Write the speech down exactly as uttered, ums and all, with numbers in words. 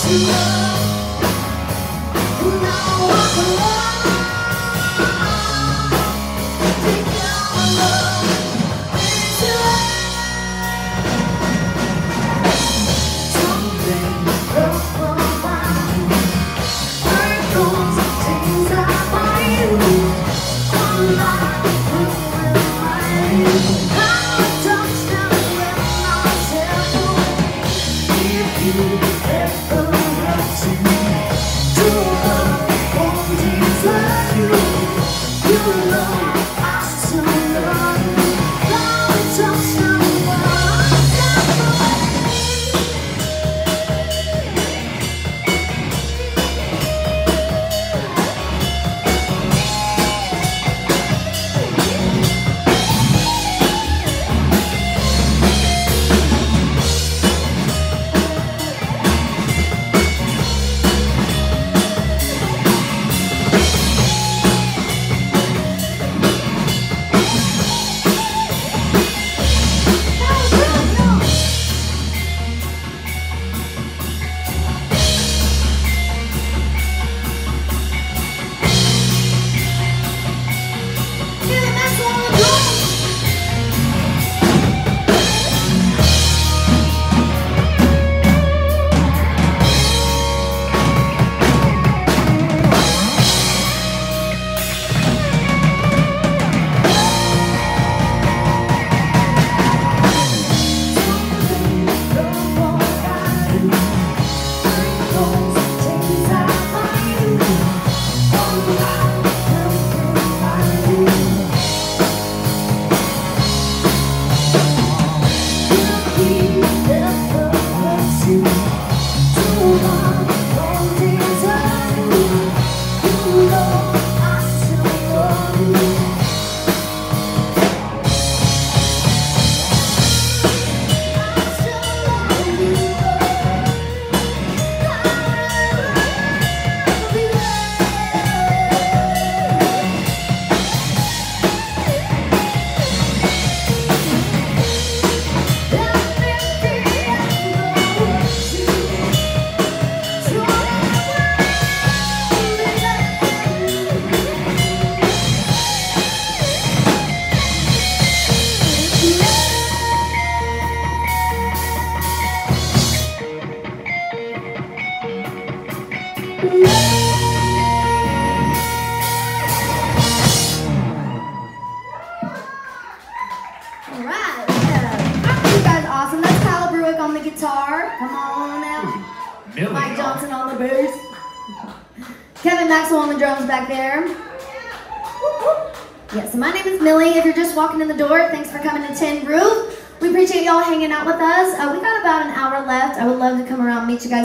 Alright, yeah. Aren't you guys awesome? That's Kyle Bruick on the guitar. Come on out. Millie. Mike Johnson on the bass. Kevin Maxwell on the drums back there. Yeah, so my name is Millie. If you're just walking in the door, thanks for coming to Tin Roof. We appreciate y'all hanging out with us. Uh, we got about an hour left. I would love to come around and meet you guys.